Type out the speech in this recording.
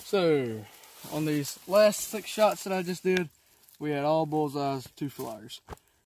So, on these last 6 shots that I just did, we had all bullseyes, 2 flyers.